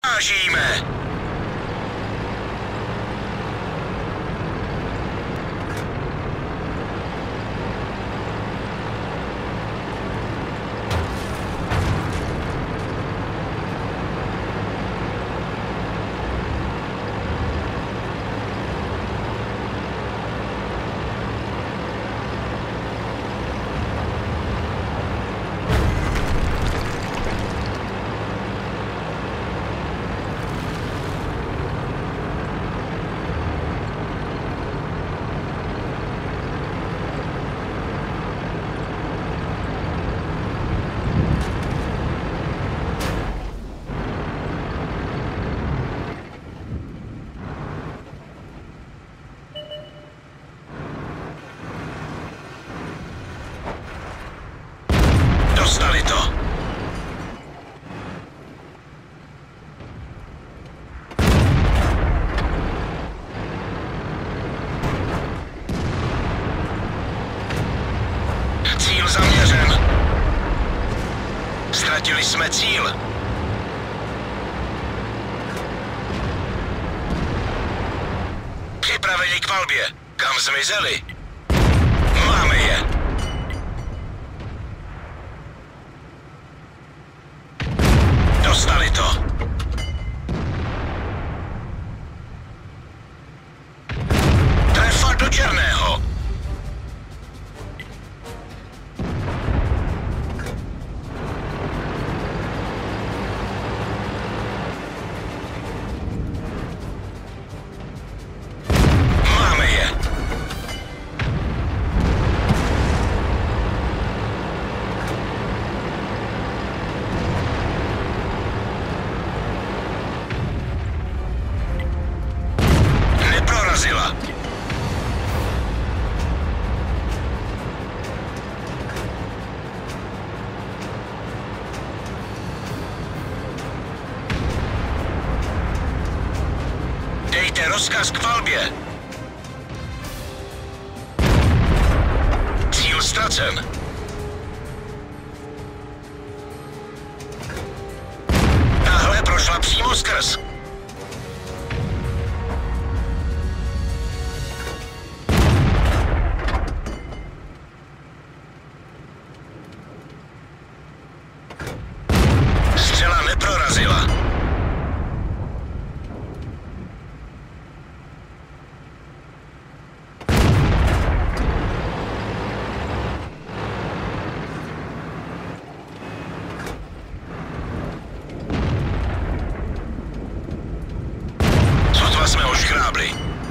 Vážíme! Dostali to. Cíl zaměřen. Ztratili jsme cíl. Připraveni k palbě. Kam zmizeli? Máme je. Dostali to. Trefa do černého. Máme je. Neprorazila. Dejte rozkaz k palbě. Cíl ztracen. Tahle prošla přímo skrz. Střela neprorazila. Sotva jsme oškrábli.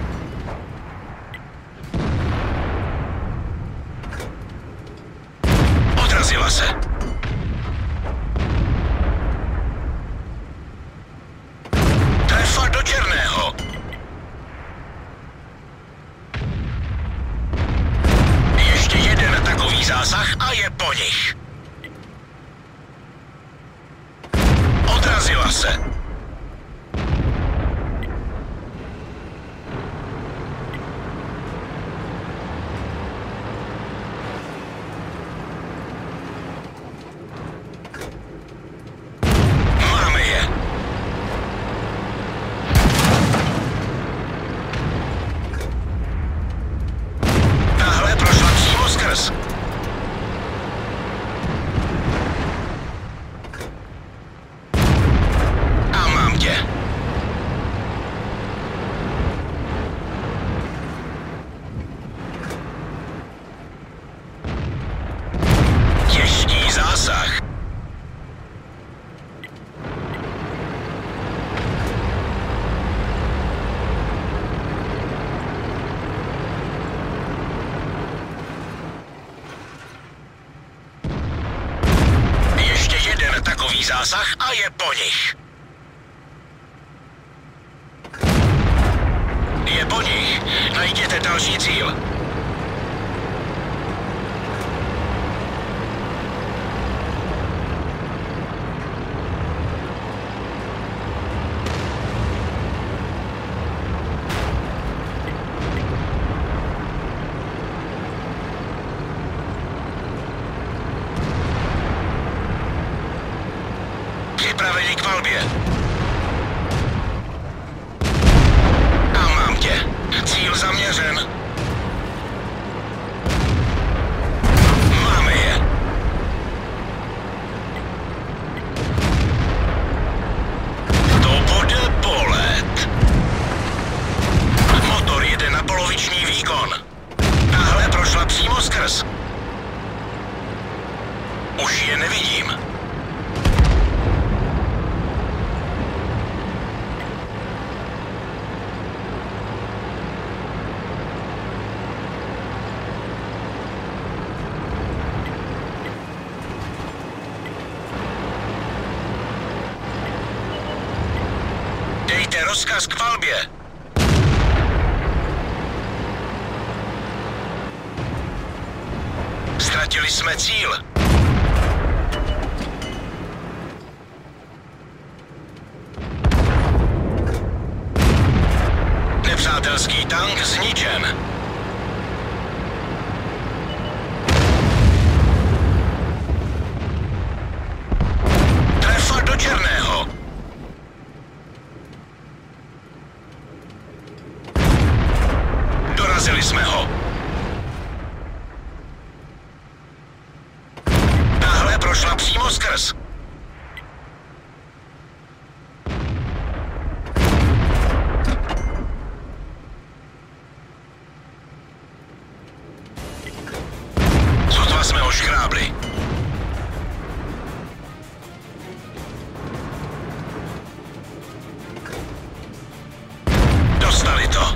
Odrazila se. Trefa do černého. Ještě jeden takový zásah a je po nich. Odrazila se. Máme je. Tahle prošla přímo skrz. A mám tě. Těžký zásah. Ještě jeden takový zásah a je po nich. Je po nich. Najděte další cíl. Připraveni k palbě. Dejte rozkaz k palbě. Ztratili jsme cíl. Nepřátelský tank zničen. Trefa do černého. Dorazili jsme ho. Náhle prošla přímo skrz. Sotva jsme ho škrábli. Dostali to.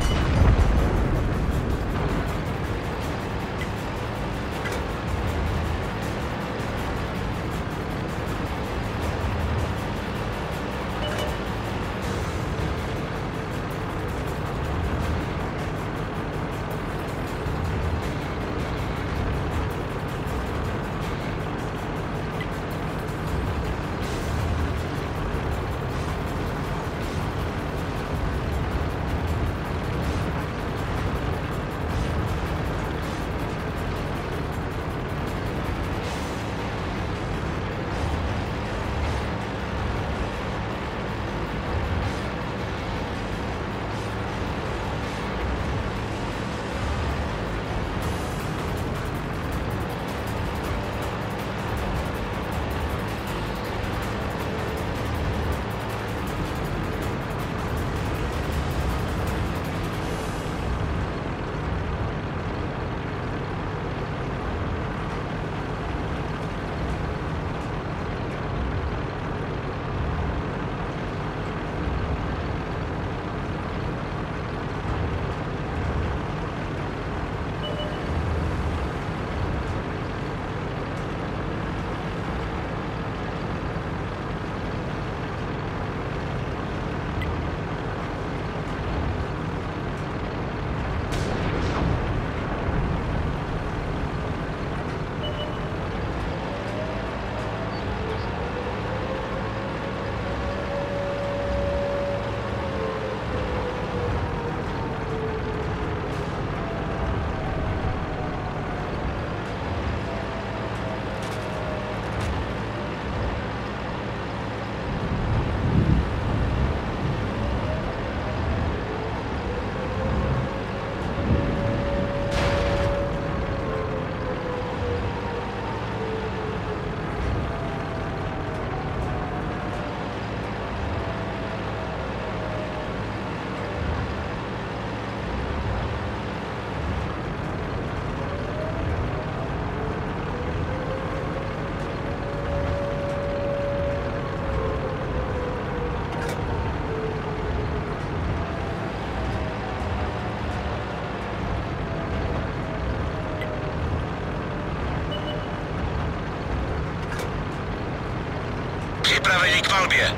Připraveni k palbě.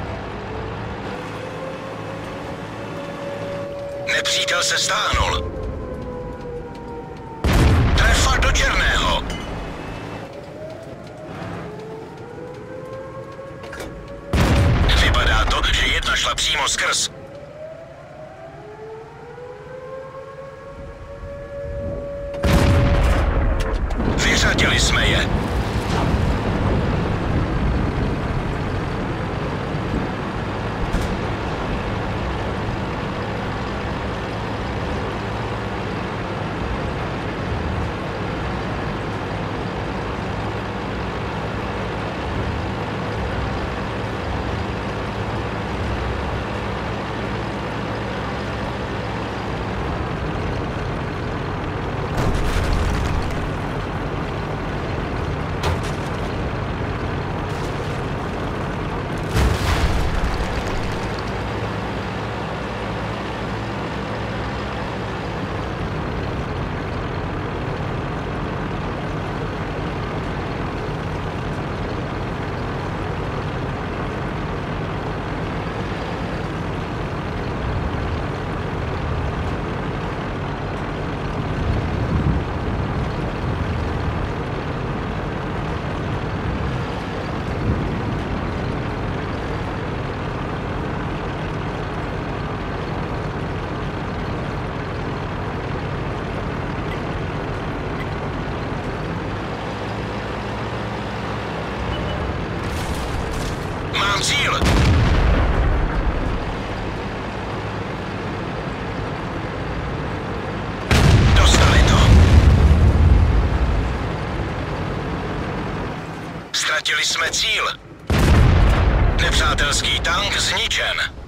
Nepřítel se stáhnul. Trefa do černého. Vypadá to, že jedna šla přímo skrz. Vyřadili jsme je. Mám cíl! Dostali to! Ztratili jsme cíl. Nepřátelský tank zničen.